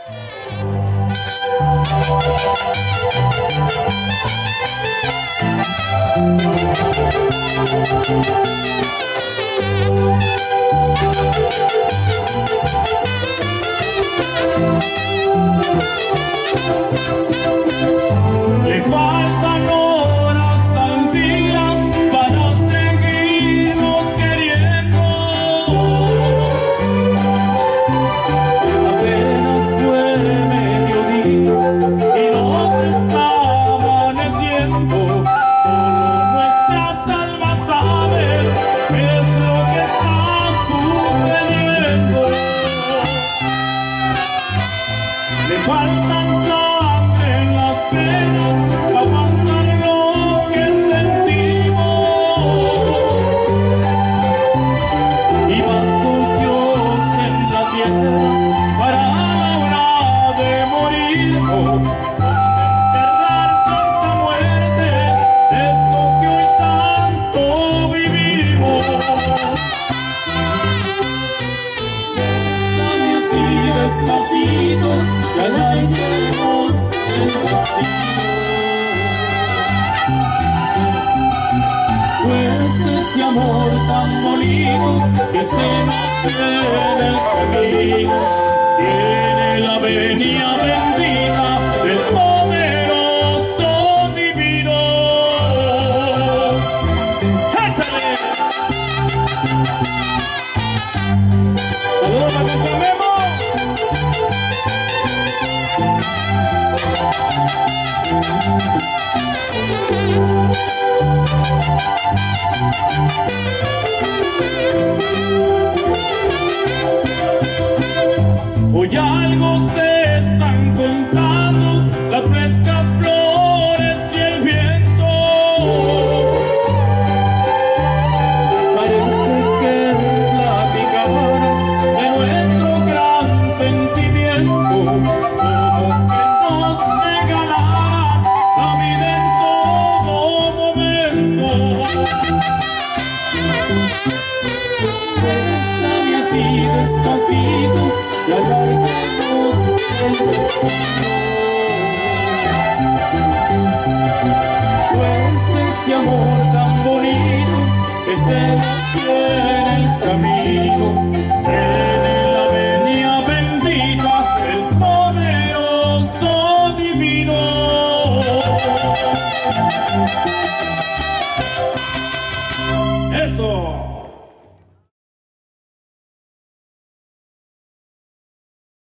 Le faltan horas al día para seguirnos queriendo. Apenas fue mediodía y nos está amaneciendo. Solo nuestras almas saben qué es lo que está sucediendo. Le faltan sangre en las penas para aguantar lo que sentimos, y vasos Dios en la tierra para la hora de morirnos, enterrar tanta muerte, esto que hoy tanto vivimos. Dame así despacito, ya la iremos del destino. Pues este amor tan bonito que se nos ve en el camino tiene la venia bendita del poderoso divino. ¡Échale! ¡Saludos para Juan Memo! Hoy algo se están contando.